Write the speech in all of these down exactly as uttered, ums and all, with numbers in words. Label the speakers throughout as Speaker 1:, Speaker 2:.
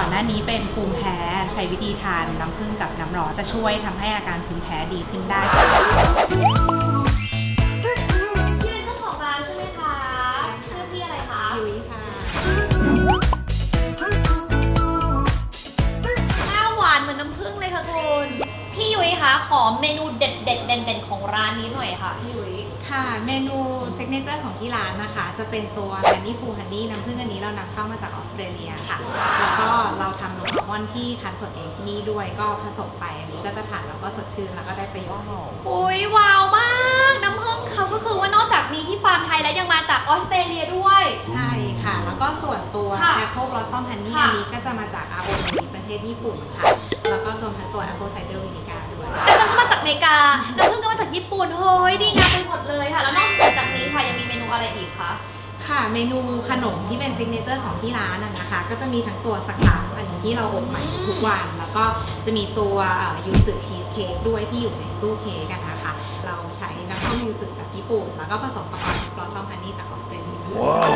Speaker 1: อนหน้านี้เป็นภูมิแพ้ใช้วิธีทานน้ำผึ้งกับน้ำร้อนจะช่วยทำให้อาการภูมิแพ้ดีขึ้นได้
Speaker 2: พี่เป็นเจ้าของร้านใช่ไหมคะชื่อพี่อะไรคะ
Speaker 1: ยุ้ยค่ะ
Speaker 2: หน้าหวานเหมือนน้ำผึ้งเลยค่ะคุณพี่ยุ้ยคะขอเมนูเด็ดเด็ดเด่นๆของร้านนี้หน่อยค่ะพี่ยุ้ย
Speaker 1: ค่ะเมนูซิกเนเจอร์ของที่ร้านนะคะจะเป็นตัวฮันนี่ฟูฮันนี่น้ำผึ้งอันนี้เรานำเข้ามาจากออสเตรเลียค่ะแล้วก็เราทำนมอัลมอนด์ที่คั้นสดเองที่นี่ด้วยก็ผสมไปอันนี้ก็จะทานแล้วก็สดชื่นแล้วก็ได้ประโยชน์
Speaker 2: อุ้ยว้าวมากน้ำผึ้งเขาก็คือว่านอกจากมีที่ฟาร์มไทยแล้วยังมาจากออสเตรเลียด้วย
Speaker 1: ใช่ค่ะแล้วก็ส่วนตัว Apple Blossom Honey อันนี้ก็จะมาจากอาโอโนริประเทศญี่ปุ่นค่ะแล้วก็รวมทั้งตัว Apple Cider Vinegar ด้วย
Speaker 2: แต่มันก็มาจากอเมริกาน้ำผึ้งก็มาจากญี่ปุ่นเฮ้ยดีงามไปหมดเลยค่ะแล้วนอกจากนี้ค่ะยังมีเมนูอะไรอีกคะ
Speaker 1: ค่ะเมนูขนมที่เป็นซิกเนเจอร์ของที่ร้านนะคะก็จะมีทั้งตัวสครับอันนี้ที่เราอบใหม่ทุกวันแล้วก็จะมีตัวยูสึชีสเค้กด้วยที่อยู่ในตู้เค้กกันนะคะเราใช้น้ำส้มยูสึจากญี่ปุ่นแล้วก็ผสมกับออเรนจ์บลอสซัมฮันนี่จากออสเตรเลีย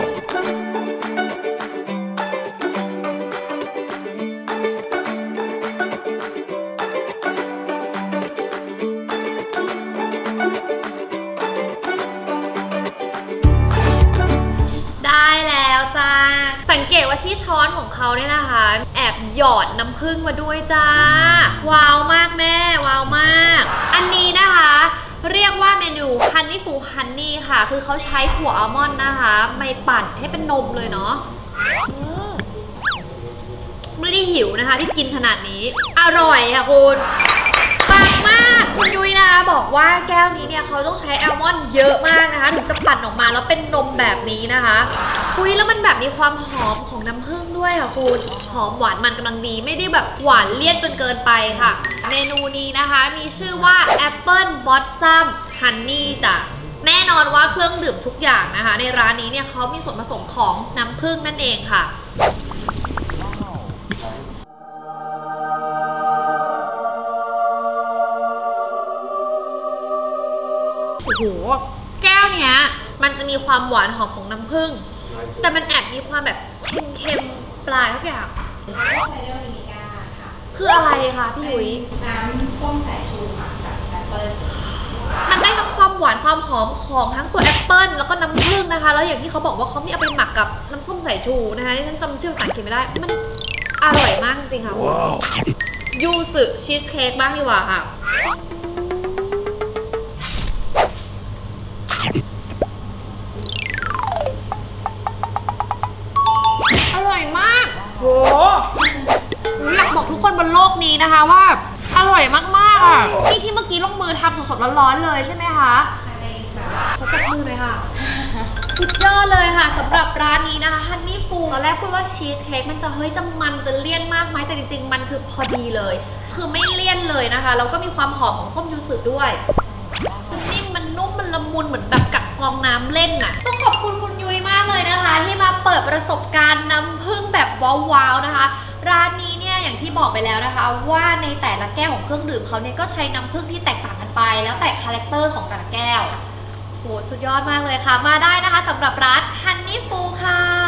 Speaker 2: สังเกตว่าที่ช้อนของเขาเนี่ยนะคะแอบหยอดน้ำผึ้งมาด้วยจ้าว้าวมากแม่ว้าวมากอันนี้นะคะเรียกว่าเมนูฮันนี่ฟูฮันนี่ค่ะคือเขาใช้ถั่วอัลมอนด์นะคะไม่ปั่นให้เป็นนมเลยเนาะไม่ได้หิวนะคะที่กินขนาดนี้อร่อยค่ะคุณปังมากคุณยุ้ยนะคะบอกว่าแก้วนี้เนี่ยเขาต้องใช้อัลมอนด์เยอะมากนะคะถึงจะปั่นออกมาแล้วเป็นนมแบบนี้นะคะคุยแล้วมันแบบมีความหอมของน้ำผึ้งด้วยค่ะคุณหอมหวานมันกำลังดีไม่ได้แบบหวานเลี่ยนจนเกินไปค่ะเมนูนี้นะคะมีชื่อว่า Apple Blossom Honey จ้ะแน่นอนว่าเครื่องดื่มทุกอย่างนะคะในร้านนี้เนี่ยเขามีส่วนผสมของน้ำผึ้งนั่นเองค่ะโอ้โหแก้วเนี้ยมันจะมีความหวานหอมของน้ำผึ้งแต่มันแอบมีความแบบเค็มๆปลายทุกอย่างคืออะไรคะพี่ยุ้ย
Speaker 1: น้ำส้มสายชูค่ะกับแอปเปิ้ล
Speaker 2: มันได้ทั้งความหวานความหอมของทั้งตัวแอปเปิ้ลแล้วก็น้ำผึ้งนะคะแล้วอย่างที่เขาบอกว่าเขามีเอาไปหมักกับน้ำส้มสายชูนะคะที่ฉันจำชื่อภาษาอังกฤษไม่ได้มันอร่อยมากจริงค่ะยูสึชีสเค้กบ้างดีกว่าค่ะอร่อยมากโหอยากบอกทุกคนบนโลกนี้นะคะว่าอร่อยมากๆอ่ะนี่ที่เมื่อกี้ลงมือทำสดๆร้อนๆเลยใช่ไหมคะ
Speaker 1: ใช่ค่ะ
Speaker 2: เขาจับมือเลยค่ะสุดยอดเลยค่ะสำหรับร้านนี้นะคะฮันนี่ฟูตอนแรกพูดว่าชีสเค้กมันจะเฮ้ยจะมันจะเลี่ยนมากไหมแต่จริงๆมันคือพอดีเลยคือไม่เลี่ยนเลยนะคะแล้วก็มีความหอมของส้มยูสึด้วยนิ่มมันนุ่มมันละมุนเหมือนแบบกัดฟองน้ำเล่นน่ะต้องขอบคุณคุณยุ้ยมากเลยนะคะที่มาเปิดประสบการณ์น้ำผึ้งแบบว้าวๆนะคะร้านนี้เนี่ยอย่างที่บอกไปแล้วนะคะว่าในแต่ละแก้วของเครื่องดื่มเขาเนี่ยก็ใช้น้ำผึ้งที่แตกต่างกันไปแล้วแต่คาแรคเตอร์ของแต่ละแก้วโหสุดยอดมากเลยค่ะมาได้นะคะสำหรับร้านฮันนี่ฟูค่ะ